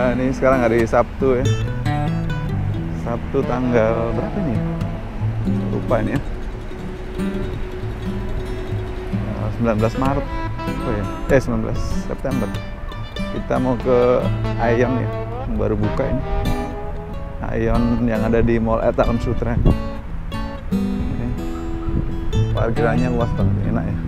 Nah, ini sekarang hari Sabtu ya. Sabtu tanggal berapa ini? Lupa ini ya. 19 Maret. Oh ya. 19 September. Kita mau ke Aeon ya, yang baru buka ini. Aeon yang ada di Mall at Alam Sutera. Ini. Parkirannya luas banget, enak ya.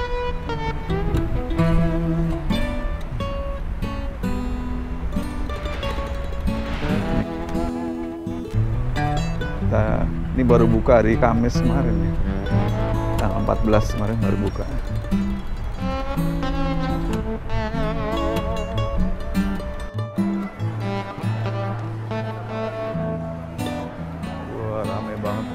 Ini baru buka hari Kamis kemarin ya. Tanggal 14 kemarin baru buka. Wah, rame banget.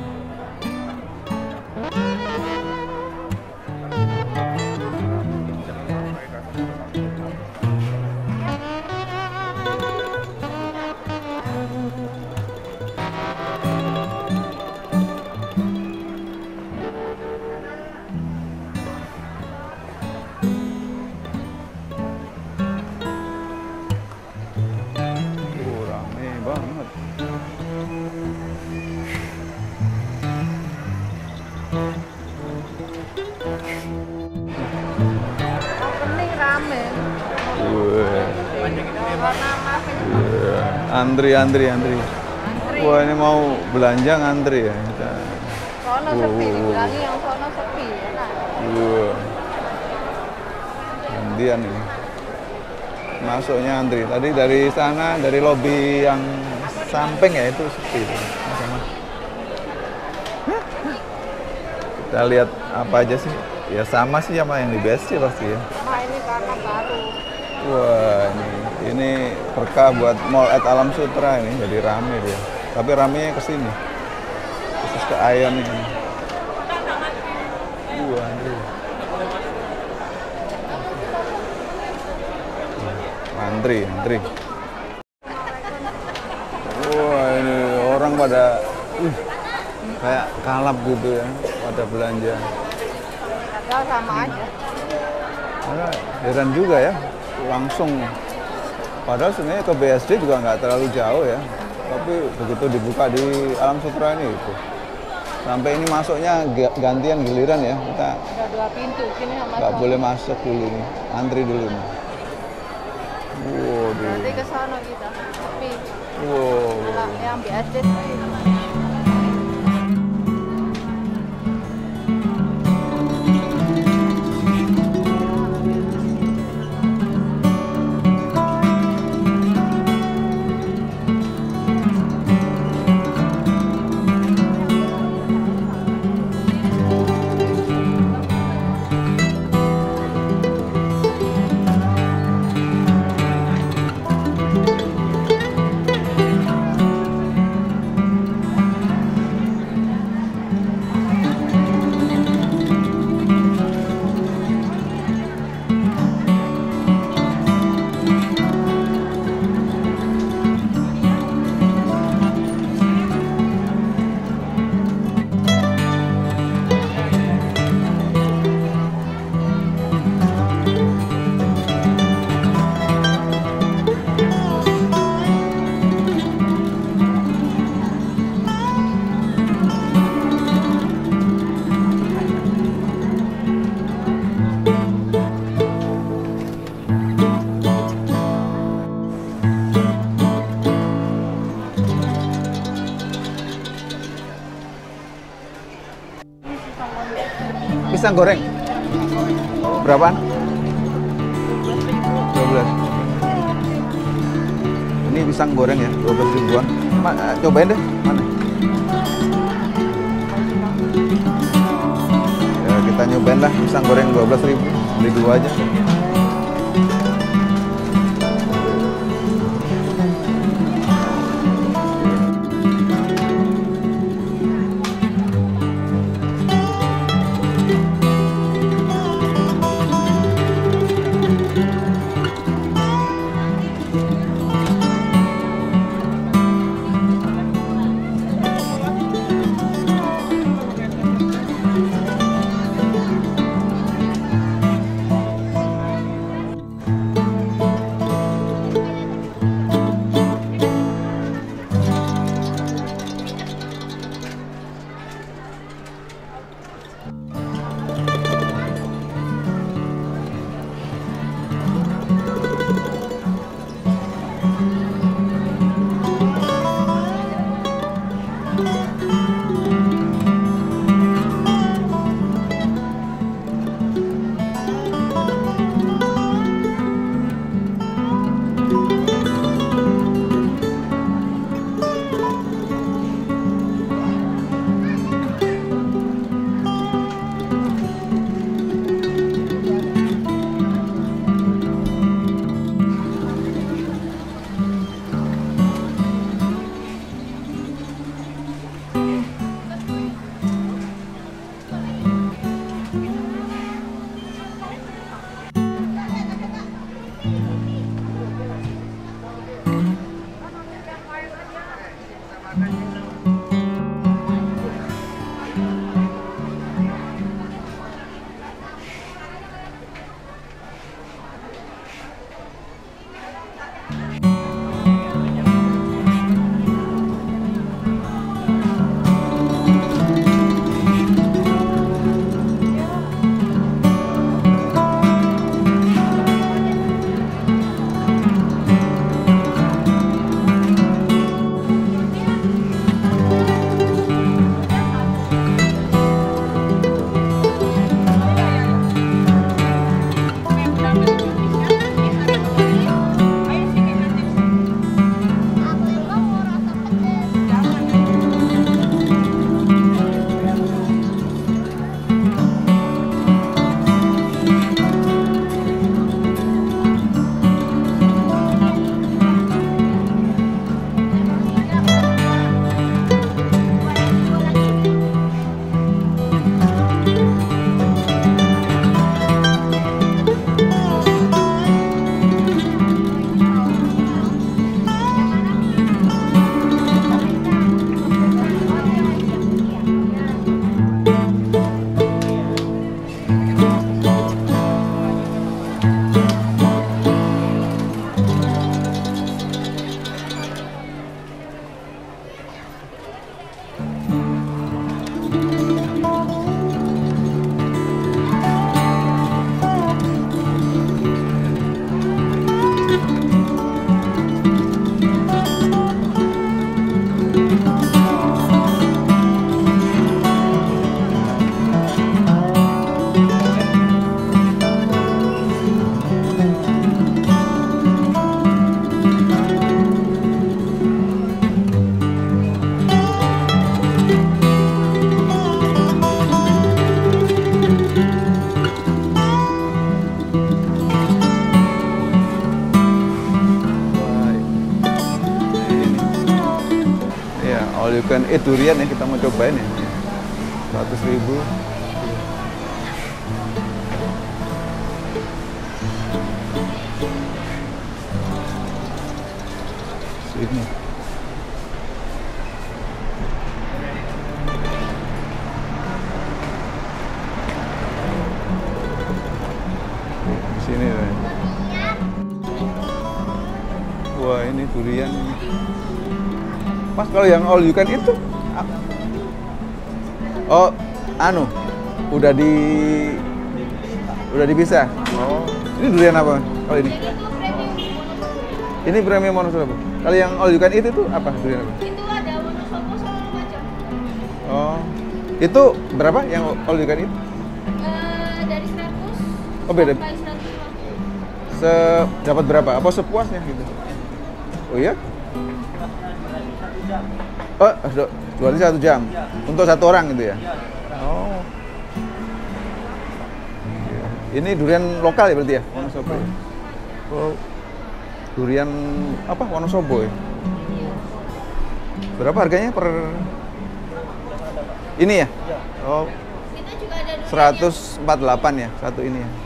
Antri. Wah, ini mau belanja ngantri ya kita. Sono sepi, dibilangi yang sono sepi. Wah. Gantian ini. Masuknya antri. Tadi dari sana, dari lobi yang samping ya itu sepi. Kita lihat apa aja sih. Ya sama sih sama yang di BSC pasti ya. Nah, ini karena baru. Wah, ini berkah buat Mall at Alam Sutera ini, jadi rame dia. Tapi ramenya ke sini, khusus ke Aeon ini. Wah, antri. Wah, ini orang pada kayak kalap gitu ya, pada belanja. Padahal sama aja. Nah, heran juga ya. Langsung, padahal sebenarnya ke BSD juga nggak terlalu jauh ya, tapi begitu dibuka di Alam Sutera ini itu sampai ini masuknya gantian giliran ya, kita ada 2 pintu, sini sama nggak boleh masuk dulu nih, antri dulu nih. Wow, nanti ke sana kita, tapi yang BSD pisang goreng. Berapaan? 12. Ini pisang goreng ya, 12 ribuan. Cobain deh, mana? Ya, kita nyobain lah pisang goreng 12 ribu. Beli 2 aja. all you can eat durian ya, kita mau cobain ya. 100.000. Sini. Di sini ya. Wah, ini durian. Mas, kalau yang all you can eat tuh oh, anu, udah dipisah. Oh, ini durian apa? Kalau ini? Ini premium Wonosobo. Kalau yang all you can eat itu apa durian apa? Itu ada Wonosobo sama macam. Oh, itu berapa yang all you can eat? Dari 100 Oh, beda. sampai 150. Dapat berapa? Apa sepuasnya gitu? Oh iya? Oh, jualnya 1 jam untuk 1 orang gitu ya? Oh. Ini durian lokal ya berarti ya? Wonosobo ya? Oh. Durian apa? Wonosobo ya? Berapa harganya per ini ya? Oh. Kita juga ada durian 148 ya, satu ini ya.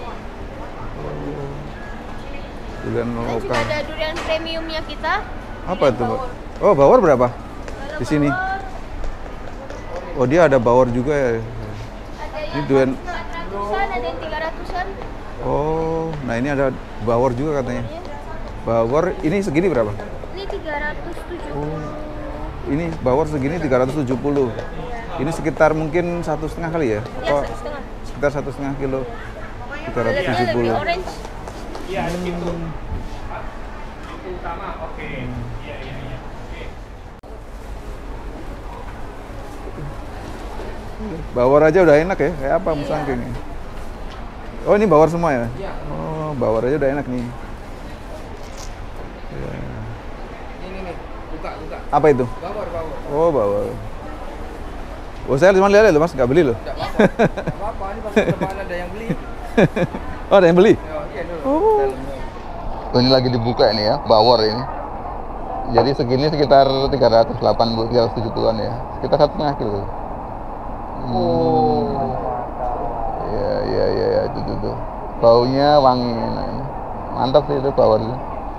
Durian kita juga lokal. ada durian premiumnya kita. Apa Durian itu, Mbak? bawor. Oh, bawor berapa? Kalau Di sini. bawor, Oh, dia ada bawor juga ya. ada Ini yang durian. 400-an, ada yang 300-an. Oh, nah ini ada bawor juga katanya. Bawor ini segini berapa? Ini 370. Oh, ini bawor segini 370. Ini sekitar mungkin 1,5 kali ya? Ya, Apa 1,5. sekitar 1,5 kilo? Kulitnya lebih 370. orange. Iya, ada gitu. Itu utama, oke. Iya, iya, iya. Oke. Bawor aja udah enak ya, kayak apa musangking ini? Oh, ini bawor semua ya? Iya. Oh, bawor aja udah enak nih. Ya. Ini nih, buka. Apa itu? Bawor. Oh, bawor. Oh, saya cuma lihat loh mas, nggak beli loh. Enggak apa-apa. Enggak apa-apa, ini pasti depan ada yang beli. Oh, ada yang beli? Iya dulu. Oh. Dalamnya. Oh, ini lagi dibuka ini ya, bawor ini. Jadi segini sekitar 370-an ya. Sekitar 1,5 kilo. Oh. Iya, itu tuh. Baunya wangi, enak. Mantap sih itu bawor itu.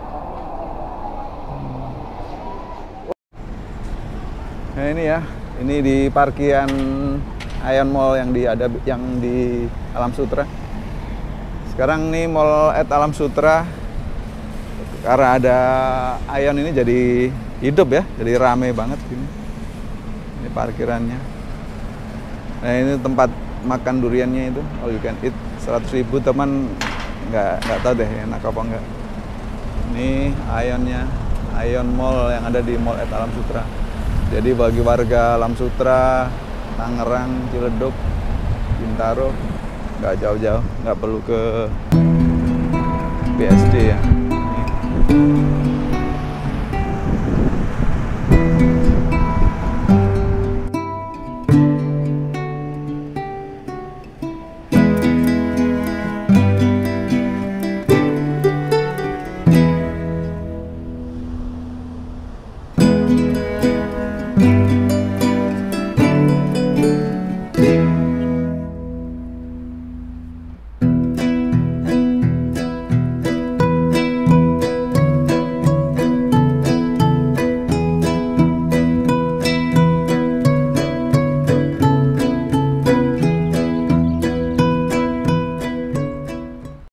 Nah ini ya, ini di parkiran Ion Mall yang di Alam Sutra. Sekarang nih Mall at Alam Sutra karena ada Ion ini jadi hidup ya, jadi rame banget gini. Ini parkirannya. Nah ini tempat makan duriannya itu, all you can eat 100.000 teman nggak tahu deh enak apa enggak. Ini Ionnya, Ion Mall yang ada di Mall at Alam Sutra. Jadi bagi warga Alam Sutra, Tangerang, Ciledug, Bintaro, nggak jauh-jauh, nggak perlu ke BSD ya. Ini.